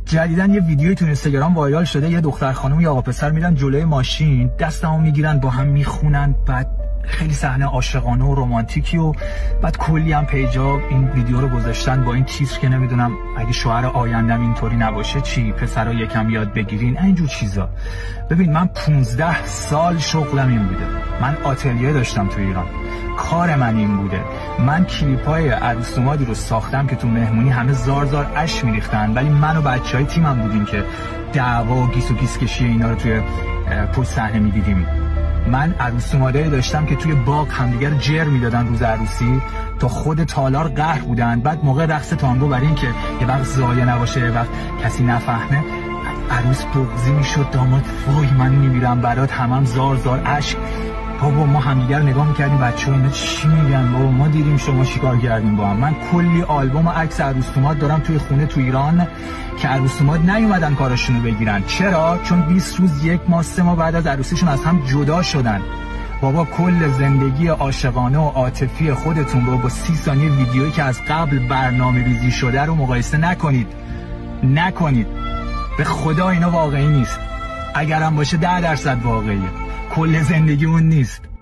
جدیدن یه ویدیویی تو اینستاگرام وایرال شده، یه دختر خانم یا آقا پسر میرن جلوی ماشین، دستمو میگیرن با هم میخونن، بعد خیلی صحنه عاشقانه و رمانتیکی و بعد کلی هم پیجا این ویدیو رو گذاشتن با این تیتر که نمیدونم اگه شوهر آیندم اینطوری نباشه چی، پسرا یکم یاد بگیرین، اینجور چیزا. ببین من 15 سال شغلم این بوده، من آتلیه داشتم تو ایران، کار من این بوده، من کلیپای عروس دومادی رو ساختم که تو مهمونی همه زار زار اش میریختن، ولی من و بچهای تیمم بودیم که دعوا و گیس و گیس کشی اینا رو توی پشت صحنه میدیدیم. من عروس دومادایی داشتم که توی باغ همدیگر جر میدادن روز عروسی تا خود تالار قهر بودن، بعد موقع رقص تانگو برای این که یه وقت ضایع نباشه، یه وقت کسی نفهمه، عروس بغضی میشد، داماد وای من میمیرم برات، همم زار زار اشک. بابا ما همدیگر نگاه میکردیم بچه‌ها اینا چی میگن، بابا ما دیدیم شما چیکار کردیم با هم. من کلی آلبوم و عکس عروس دوماد دارم توی خونه تو ایران که عروس دوماد نیومدن کاراشونو بگیرن. چرا؟ چون 20 روز 1 ماه 3 ماه بعد از عروسیشون از هم جدا شدن. بابا کل زندگی عاشقانه و عاطفی خودتون رو با 30 ثانیه ویدیویی که از قبل برنامه‌ریزی شده رو مقایسه نکنید. به خدا اینا واقعی نیست. اگرم باشه 10% واقعیه، کل زندگی اون نیست.